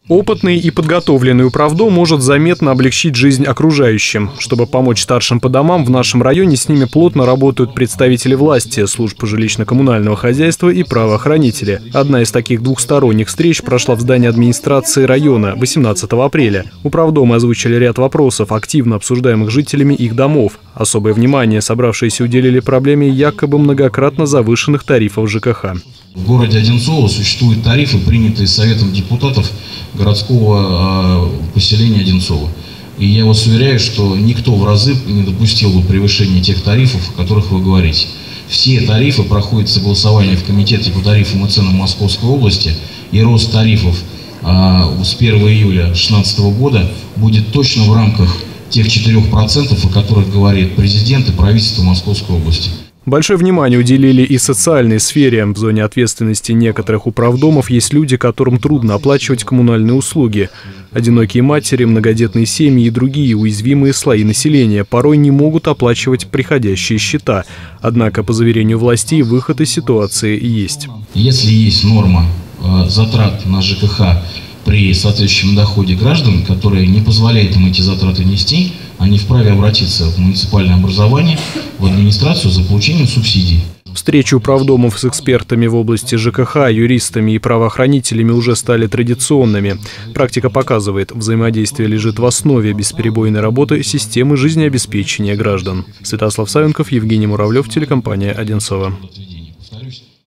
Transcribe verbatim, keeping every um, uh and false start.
Опытный и подготовленный управдом может заметно облегчить жизнь окружающим. Чтобы помочь старшим по домам, в нашем районе с ними плотно работают представители власти, служб жилищно-коммунального хозяйства и правоохранители. Одна из таких двухсторонних встреч прошла в здании администрации района восемнадцатого апреля. Управдомы озвучили ряд вопросов, активно обсуждаемых жителями их домов. Особое внимание собравшиеся уделили проблеме якобы многократно завышенных тарифов ЖКХ. В городе Одинцово существуют тарифы, принятые Советом депутатов городского э, поселения Одинцово. И я вас уверяю, что никто в разы не допустил бы превышения тех тарифов, о которых вы говорите. Все тарифы проходят согласование в Комитете по тарифам и ценам Московской области, и рост тарифов э, с первого июля две тысячи шестнадцатого года будет точно в рамках тех четырёх процентов, о которых говорит президент и правительство Московской области. Большое внимание уделили и социальной сфере. В зоне ответственности некоторых управдомов есть люди, которым трудно оплачивать коммунальные услуги. Одинокие матери, многодетные семьи и другие уязвимые слои населения порой не могут оплачивать приходящие счета. Однако, по заверению властей, выход из ситуации есть. Если есть норма э, затрат на ЖКХ при соответствующем доходе граждан, которые не позволяют им эти затраты нести, они вправе обратиться в муниципальное образование, в администрацию за получением субсидий. Встречи управдомов с экспертами в области ЖКХ, юристами и правоохранителями уже стали традиционными. Практика показывает, взаимодействие лежит в основе бесперебойной работы системы жизнеобеспечения граждан. Святослав Савенков, Евгений Муравлев, телекомпания «Одинцово».